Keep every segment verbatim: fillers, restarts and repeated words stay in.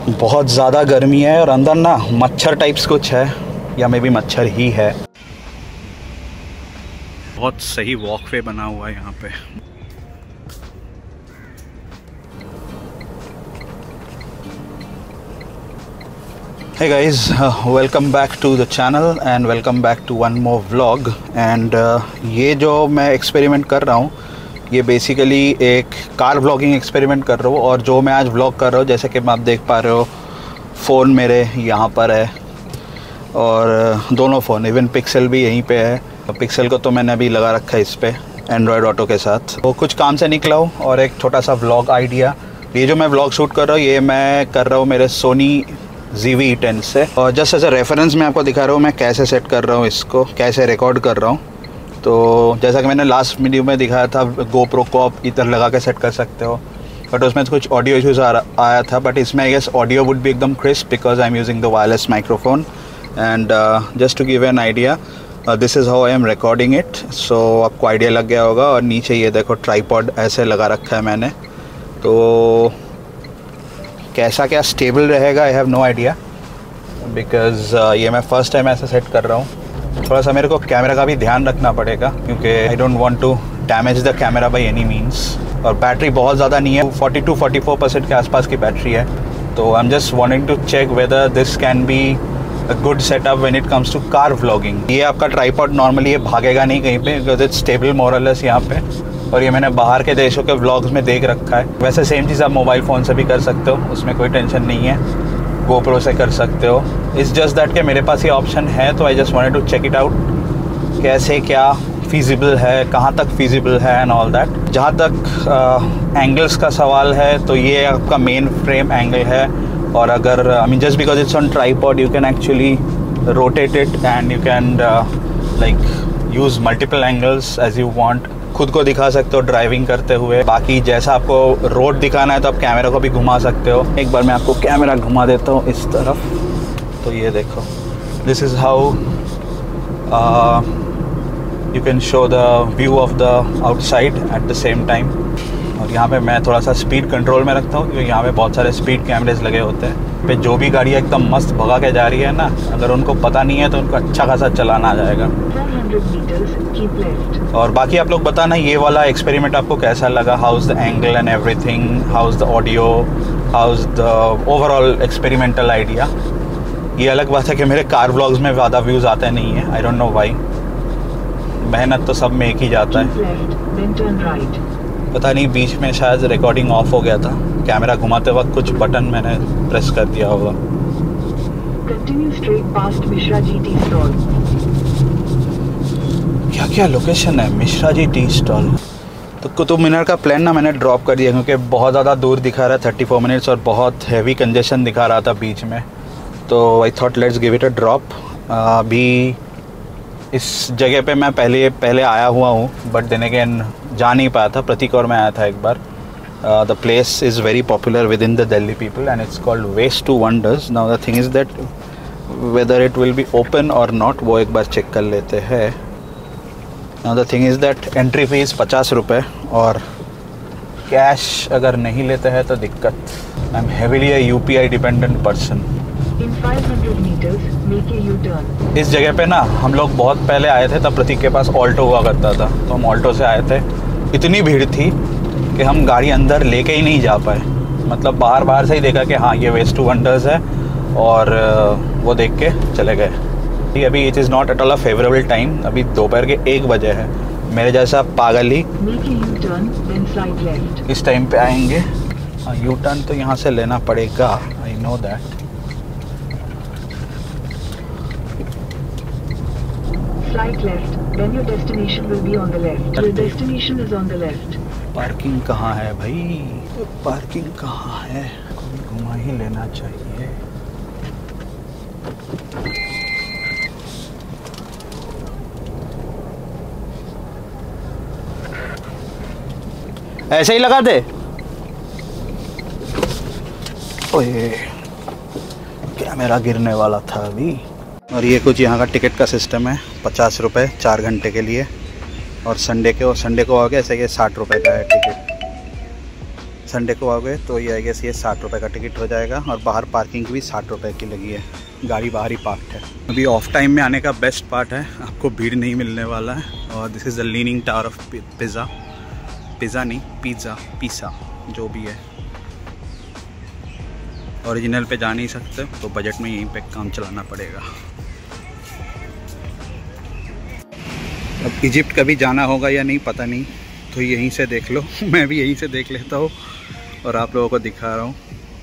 बहुत ज़्यादा गर्मी है और अंदर ना मच्छर टाइप्स कुछ है, या मे बी मच्छर ही है। बहुत सही वॉकवे बना हुआ है यहाँ पे। Hey guys, uh, welcome back to the channel and welcome back to one more vlog। and uh, ये जो मैं एक्सपेरिमेंट कर रहा हूँ ये बेसिकली एक कार व्लॉगिंग एक्सपेरिमेंट कर रहा हूँ। और जो मैं आज व्लॉग कर रहा हूँ, जैसे कि आप देख पा रहे हो, फ़ोन मेरे यहाँ पर है और दोनों फ़ोन, इवन पिक्सल भी यहीं पे है। पिक्सल को तो मैंने अभी लगा रखा है इस पर एंड्रॉयड ऑटो के साथ। तो कुछ काम से निकला हूँ और एक छोटा सा व्लॉग आइडिया। ये जो मैं व्लॉग शूट कर रहा हूँ ये मैं कर रहा हूँ मेरे सोनी ज़ी वी टेन से। और जस्ट एज अ रेफरेंस मैं आपको दिखा रहा हूँ मैं कैसे सेट कर रहा हूँ इसको, कैसे रिकॉर्ड कर रहा हूँ। तो जैसा कि मैंने लास्ट वीडियो में दिखाया था, गोप्रो को आप इधर लगा के सेट कर सकते हो, बट उसमें कुछ ऑडियो इशूज़ आया था। बट इसमें I guess audio would be एकदम crisp because I am using the wireless microphone. And just to give an idea, this is how I am recording it. So आपको idea लग गया होगा। और नीचे ये देखो ट्राईपॉड ऐसे लगा रखा है मैंने। तो कैसा क्या स्टेबल रहेगा I have no idea because ये मैं फ़र्स्ट टाइम ऐसा सेट कर रहा हूँ। थोड़ा सा मेरे को कैमरा का भी ध्यान रखना पड़ेगा क्योंकि I don't want to damage the camera by any means. और बैटरी बहुत ज़्यादा नहीं है, forty two forty four percent के आसपास की बैटरी है। तो I am just wanting to check whether this can be a good setup when it comes to car vlogging. ये आपका ट्राईपॉड नॉर्मली ये भागेगा नहीं कहीं पे बिकॉज इट्स स्टेबल मोर और लेस यहाँ पे। और ये मैंने बाहर के देशों के व्लॉग्स में देख रखा है। वैसे सेम चीज़ आप मोबाइल फ़ोन से भी कर सकते हो, उसमें कोई टेंशन नहीं है। गोप्रो से कर सकते हो। इट्स जस्ट दैट कि मेरे पास ये ऑप्शन है तो I just wanted to check it out कैसे क्या फीजिबल है, कहाँ तक फीजिबल है एंड ऑल दैट। जहाँ तक एंगल्स uh, का सवाल है तो ये आपका मेन फ्रेम एंगल है। और अगर I mean just because it's on tripod you can actually rotate it and you can like use multiple angles as you want. खुद को दिखा सकते हो ड्राइविंग करते हुए। बाकी जैसा आपको रोड दिखाना है तो आप कैमरा को भी घुमा सकते हो। एक बार मैं आपको कैमरा घुमा देता हूँ इस तरफ। तो ये देखो, this is how you can show the view of the outside at the same time. और यहाँ पे मैं थोड़ा सा स्पीड कंट्रोल में रखता हूँ क्योंकि यहाँ पे बहुत सारे स्पीड कैमरेज लगे होते हैं। पे जो भी गाड़ी एकदम मस्त भगा के जा रही है ना, अगर उनको पता नहीं है तो उनको अच्छा खासा चलाना आ जाएगा। और बाकी आप लोग बताना ये वाला एक्सपेरिमेंट आपको कैसा लगा, how's the angle and everything, how's the audio, how's the overall experimental idea. ये अलग बात है कि मेरे कार व्लॉग्स में ज़्यादा व्यूज़ आते नहीं है, आई डोंट नो व्हाई। मेहनत तो सब में एक ही जाता है। पता नहीं बीच में शायद रिकॉर्डिंग ऑफ हो गया था, कैमरा घुमाते वक्त कुछ बटन मैंने प्रेस कर दिया होगा। क्या क्या लोकेशन है मिश्रा जी टी स्टॉल। तो कुतुब मीनार का प्लान ना मैंने ड्रॉप कर दिया क्योंकि बहुत ज़्यादा दूर दिखा रहा है, थर्टी फोर मिनट्स, और बहुत हैवी कंजेशन दिखा रहा था बीच में। तो I thought let's give it a drop. अभी इस जगह पे मैं पहले पहले आया हुआ हूँ बट देन अगेन जा नहीं पाया था। प्रतीक और मैं आया था एक बार। The place is very popular within the Delhi people and it's called waste to wonders. Now the thing is that whether it will be open or not वो एक बार चेक कर लेते हैं। Now the thing is that entry fees पचास रुपये और cash अगर नहीं लेते हैं तो दिक्कत। I am heavily a U P I dependent person. इस जगह पे ना हम लोग बहुत पहले आए थे, तब प्रतीक के पास ऑल्टो हुआ करता था, तो हम ऑल्टो से आए थे। इतनी भीड़ थी कि हम गाड़ी अंदर लेके ही नहीं जा पाए। मतलब बाहर बाहर से ही देखा कि हाँ ये वेस्ट टू वंडर्स है और वो देख के चले गए। अभी it is not at all a favourable time, अभी दोपहर के एक बजे है। मेरे जैसा पागल ही इस टाइम पे आएंगे। यू टर्न तो यहाँ से लेना पड़ेगा, I know that. Right left, then your destination will be on the left. Your destination is on the left. Parking कहाँ है भाई? पार्किंग कहाँ है? घुमा ही लेना चाहिए। ऐसे ही लगा दे। ओए कैमरा गिरने वाला था अभी। और ये कुछ यहाँ का टिकट का सिस्टम है, पचास रुपये चार घंटे के लिए। और संडे के और संडे को हो गया ऐसे कि साठ रुपये का है टिकट। संडे को आओगे तो ये आई गेस ये साठ रुपये का टिकट हो जाएगा, और बाहर पार्किंग भी साठ रुपये की लगी है, गाड़ी बाहर ही पार्क है। अभी ऑफ टाइम में आने का बेस्ट पार्ट है, आपको भीड़ नहीं मिलने वाला है। और this is the leaning tower of Pisa, Pisa नहीं पिज़्ज़ा पिज़्ज़ा जो भी है। ओरिजिनल पे जा नहीं सकते तो बजट में यहीं पे काम चलाना पड़ेगा। अब इजिप्ट कभी जाना होगा या नहीं पता नहीं, तो यहीं से देख लो। मैं भी यहीं से देख लेता हूँ और आप लोगों को दिखा रहा हूँ।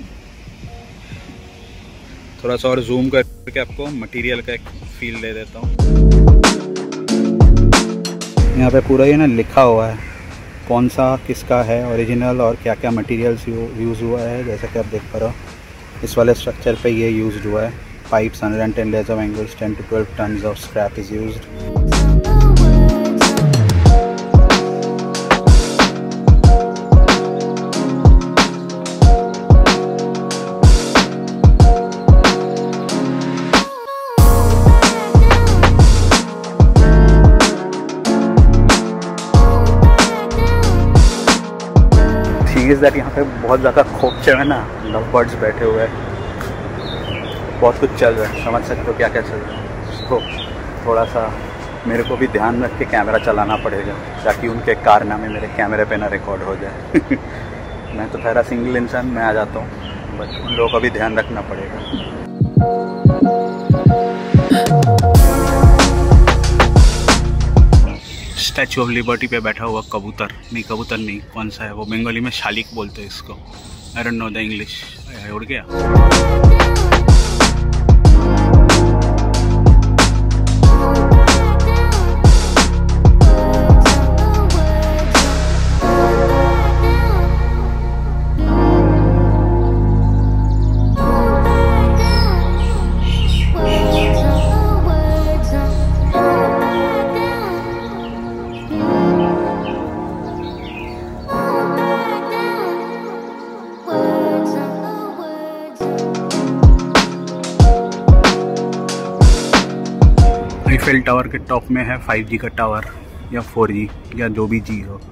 थोड़ा सा और जूम करके आपको मटेरियल का एक फील दे देता हूँ। यहाँ पे पूरा ये ना लिखा हुआ है कौन सा किसका है ओरिजिनल और क्या क्या मटेरियल्स यूज़ हुआ है। जैसा कि आप देख पा रहे हो इस वाले स्ट्रक्चर पे ये यूज़ हुआ है। Pipes hundred and ten layers of angles, ten to twelve tons of scrap is used. Is that यहाँ पे बहुत ज़्यादा खोपचे है ना, लव बर्ड्स बैठे हुए हैं, बहुत कुछ चल रहा है, समझ सकते हो क्या क्या चल रहा है। उसको थोड़ा सा मेरे को भी ध्यान रख के कैमरा चलाना पड़ेगा ताकि उनके कारनामे मेरे कैमरे पे ना रिकॉर्ड हो जाए। मैं तो ठहरा सिंगल इंसान, मैं आ जाता हूँ, बट उन लोगों का भी ध्यान रखना पड़ेगा। स्टैचू ऑफ लिबर्टी पे बैठा हुआ कबूतर, नहीं कबूतर नहीं, कौन सा है वो, बंगाली में शालिक बोलते हैं इसको, I don't know the English. उड़ गया। आईफेल टावर के टॉप में है फाइव जी का टावर या फोर जी या जो भी जी हो।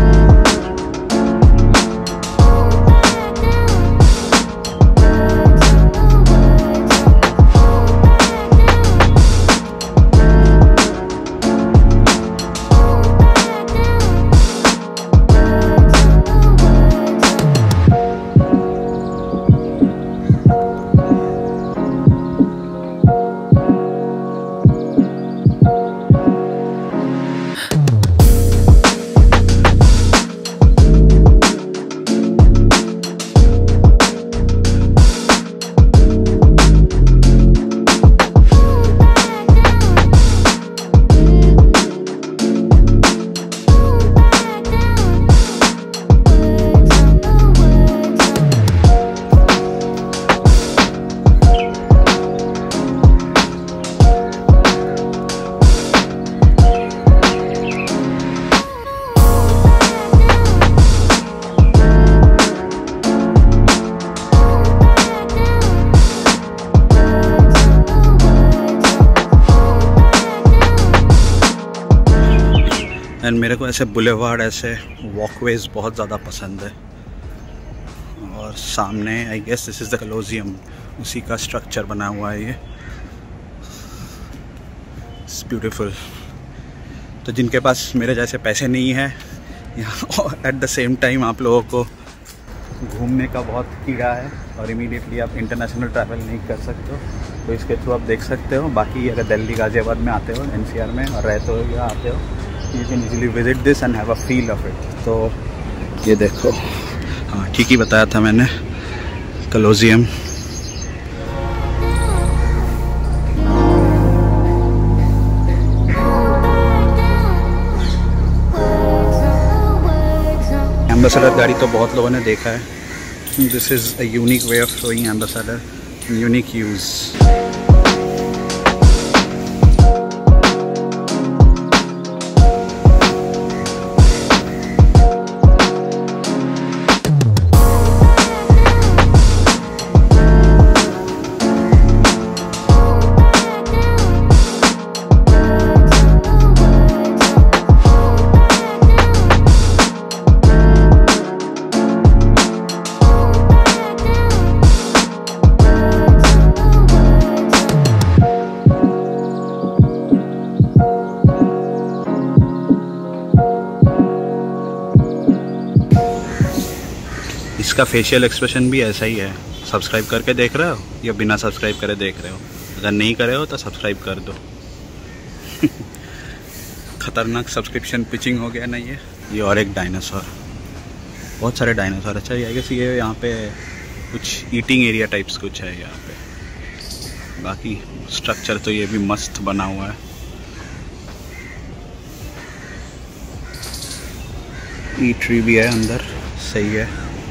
एंड मेरे को ऐसे बुलेवार्ड, ऐसे वॉकवेज बहुत ज़्यादा पसंद है। और सामने I guess this is the Colosseum, उसी का स्ट्रक्चर बना हुआ है ये, इट्स ब्यूटीफुल। तो जिनके पास मेरे जैसे पैसे नहीं है यहाँ, एट द सेम टाइम आप लोगों को घूमने का बहुत कीड़ा है और इमीडिएटली आप इंटरनेशनल ट्रैवल नहीं कर सकते हो, तो इसके थ्रू आप देख सकते हो। बाकी अगर दिल्ली गाज़ियाबाद में आते हो, एनसीआर में और रहते हो या आते हो, you can easily visit this and have a feel of it. तो ये देखो, हाँ ठीक ही बताया था मैंने, कोलोसियम। एम्बेसडर गाड़ी तो बहुत लोगों ने देखा है। This is a unique way of showing ambassador, unique use. इसका फेशियल एक्सप्रेशन भी ऐसा ही है। सब्सक्राइब करके देख रहे हो या बिना सब्सक्राइब करे देख रहे हो? अगर नहीं करे हो तो सब्सक्राइब कर दो। खतरनाक सब्सक्रिप्शन पिचिंग हो गया ना ये। ये और एक डायनासोर, बहुत सारे डायनासोर। अच्छा आई गेस ये यहाँ पे कुछ ईटिंग एरिया टाइप्स कुछ है यहाँ पे। बाकी स्ट्रक्चर तो ये भी मस्त बना हुआ है। ई ट्री भी है अंदर, सही है।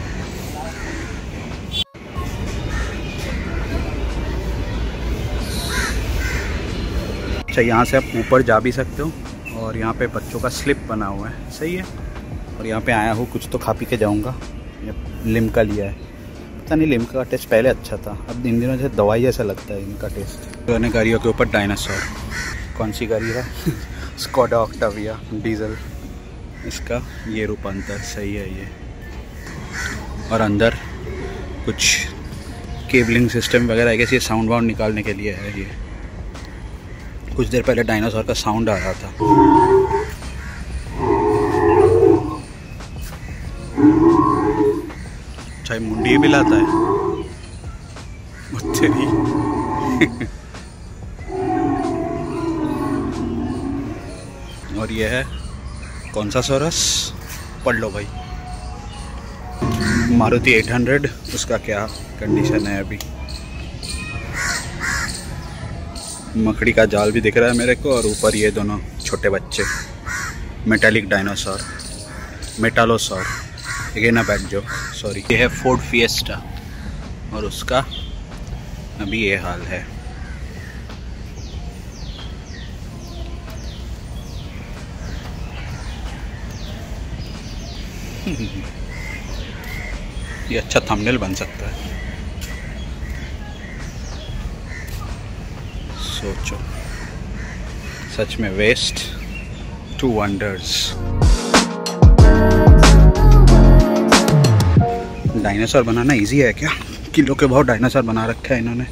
अच्छा यहाँ से आप ऊपर जा भी सकते हो और यहाँ पे बच्चों का स्लिप बना हुआ है, सही है। और यहाँ पे आया हूँ, कुछ तो खा पी के जाऊँगा। लिम्का लिया है, पता नहीं लिम्का का टेस्ट पहले अच्छा था, अब इन दिनों जैसे दवाई जैसा लगता है इनका टेस्ट। पुराने गाड़ियों के ऊपर डायनासोर। कौन सी गाड़ी है? Skoda Octavia diesel. इसका ये रूपांतर सही है ये। और अंदर कुछ केबलिंग सिस्टम वगैरह है, ये साउंड वाउंड निकालने के लिए है ये। कुछ देर पहले डायनासोर का साउंड आ रहा था। चाहे मुंडी भी लाता है तेरी। और ये है कौन सा सोरस? पढ़ लो भाई। मारुति आठ सौ, उसका क्या कंडीशन है अभी। मकड़ी का जाल भी दिख रहा है मेरे को, और ऊपर ये दोनों छोटे बच्चे। Metallic dinosaur, metalosaur, again a bad joke sorry. ये है फोर्ड फिएस्टा और उसका अभी ये हाल है। ये अच्छा थंबनेल बन सकता है। सोचो, सच में वेस्ट टू वंडर्स। डायनासोर बनाना इजी है क्या? किलो के भाव डायनासोर बना रखा है इन्होंने।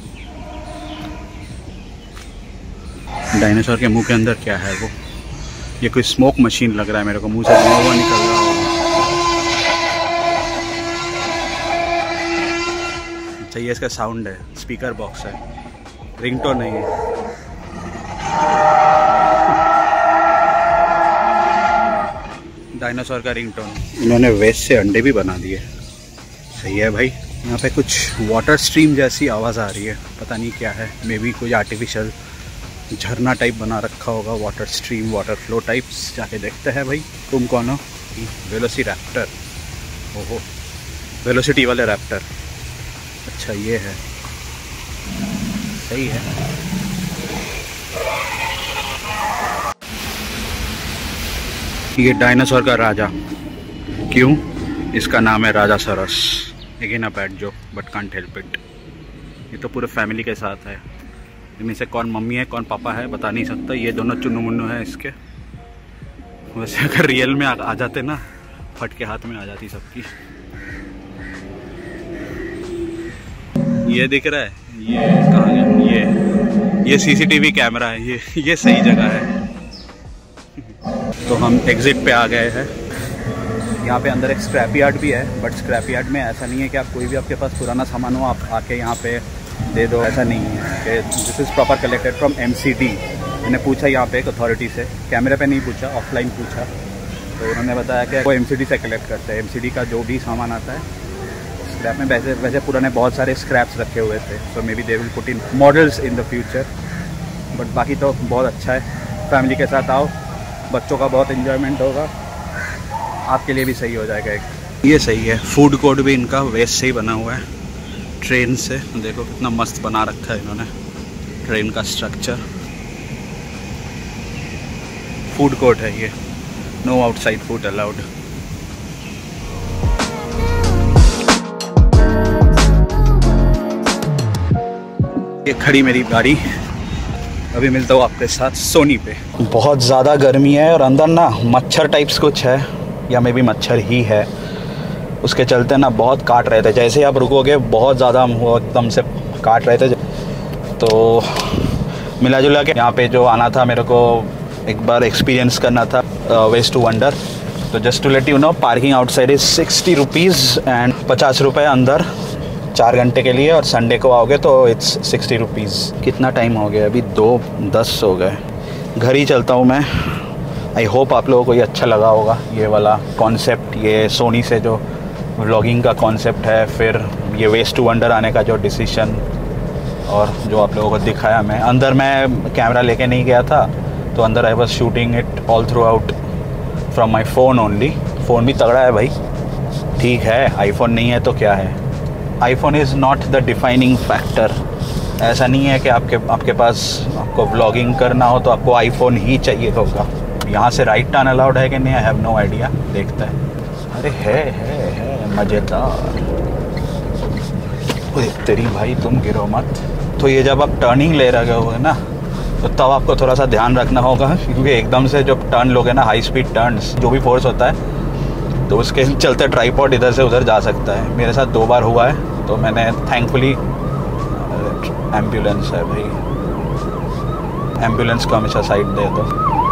डायनासोर के मुंह के अंदर क्या है वो? ये कोई स्मोक मशीन लग रहा है मेरे को, मुंह से धुआं हुआ निकल रहा होगा। अच्छा ये इसका साउंड है, स्पीकर बॉक्स है, रिंगटोन नहीं है। डायनासोर का रिंगटोन। इन्होंने वेस्ट से अंडे भी बना दिए, सही है भाई। यहाँ पे कुछ वाटर स्ट्रीम जैसी आवाज़ आ रही है, पता नहीं क्या है। मे बी कोई आर्टिफिशियल झरना टाइप बना रखा होगा, water stream, water flow types. जाके देखते हैं भाई। तुम कौन हो? Velociraptor. ओहो, वेलोसिटी वाले रैप्टर। अच्छा ये है, सही है। ये डायनासोर का राजा, क्यों? इसका नाम है राजा सरस। Again a bad joke but can't help it. ये तो पूरे फैमिली के साथ है। इनमें से कौन मम्मी है कौन पापा है बता नहीं सकता। ये दोनों चुन्नू मुन्नू है इसके। वैसे अगर रियल में आ, आ जाते ना, फट के हाथ में आ जाती सबकी। ये दिख रहा है, ये कहाँ गया? ये ये सीसीटीवी कैमरा है, ये ये सही जगह है। तो हम एग्जिट पे आ गए हैं। यहाँ पे अंदर एक स्क्रैप यार्ड भी है, बट स्क्रैप यार्ड में ऐसा नहीं है कि आप कोई भी आपके पास पुराना सामान हो आप आके यहाँ पे दे दो, ऐसा नहीं है कि this is proper collected from MCD. मैंने पूछा यहाँ पे एक अथॉरिटी से, कैमरे पे नहीं पूछा, ऑफलाइन पूछा, तो उन्होंने बताया कि वो एमसीडी से कलेक्ट करते हैं। एमसीडी का जो भी सामान आता है स्क्रैप में। वैसे वैसे पुराने बहुत सारे स्क्रैप्स रखे हुए थे, so maybe they will put in models in the future. But बाकी तो बहुत अच्छा है। फैमिली के साथ आओ, बच्चों का बहुत इन्जॉयमेंट होगा, आपके लिए भी सही हो जाएगा एक। ये सही है। फूड कोर्ट भी इनका वेस्ट से ही बना हुआ है, ट्रेन से। देखो कितना मस्त बना रखा है इन्होंने ट्रेन का स्ट्रक्चर। फूड कोर्ट है ये, नो आउटसाइड फूड अलाउड। ये खड़ी मेरी गाड़ी, अभी मिलता हूँ आपके साथ सोनी पे। बहुत ज़्यादा गर्मी है और अंदर ना मच्छर टाइप्स कुछ है, या मे भी मच्छर ही है, उसके चलते ना बहुत काट रहे थे। जैसे ही आप रुकोगे बहुत ज़्यादा वो एकदम से काट रहे थे। तो मिला जुला के यहाँ पे जो आना था मेरे को एक बार एक्सपीरियंस करना था waste to wonder. So just to let you know, parking outside is sixty rupees and पचास रुपये अंदर चार घंटे के लिए, और संडे को आओगे तो इट्स सिक्सटी रुपीज़। कितना टाइम हो गया? अभी दो दस हो गए। घर ही चलता हूँ मैं। आई होप आप लोगों को ये अच्छा लगा होगा, ये वाला कॉन्सेप्ट, ये सोनी से जो व्लॉगिंग का कॉन्सेप्ट है, फिर ये वेस्ट टू वंडर आने का जो डिसीजन, और जो आप लोगों को दिखाया मैं। अंदर मैं कैमरा लेके नहीं गया था, तो अंदर I was shooting it all throughout from my phone only. Phone भी तगड़ा है भाई, ठीक है, आईफोन नहीं है तो क्या है। IPhone is not the defining factor. ऐसा नहीं है कि आपके आपके पास आपको व्लॉगिंग करना हो तो आपको आईफोन ही चाहिए होगा। यहाँ से राइट टर्न अलाउड है कि नहीं, आई हैव नो आइडिया, देखते हैं। अरे है है है मज़ेदार। अरे तेरी भाई, तुम गिरो मत। तो ये जब आप टर्निंग ले रहे हो ना, तो तब आपको थोड़ा सा ध्यान रखना होगा, क्योंकि एकदम से जब टर्न लोगे ना, हाई स्पीड टर्न्स, जो भी फोर्स होता है, तो उसके चलते ट्राइपॉड इधर से उधर जा सकता है। मेरे साथ दो बार हुआ है, तो मैंने थैंकफुली, एम्बुलेंस है भाई, एम्बुलेंस को हमेशा साइड दे दो।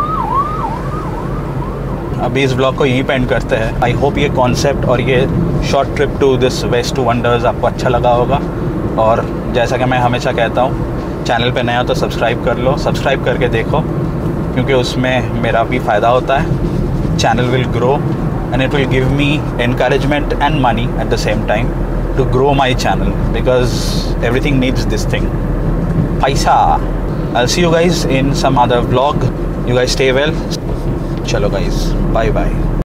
अभी इस ब्लॉग को यहीं पे एंड करते हैं। आई होप ये कॉन्सेप्ट और ये short trip to this waste to wonders आपको अच्छा लगा होगा। और जैसा कि मैं हमेशा कहता हूँ, चैनल पे नया हो तो सब्सक्राइब कर लो, सब्सक्राइब करके देखो, क्योंकि उसमें मेरा भी फ़ायदा होता है। Channel will grow and it will give me encouragement and money at the same time to grow my channel, because everything needs this thing, paisa. I'll see you guys in some other vlog. You guys stay well. Chalo guys, bye bye.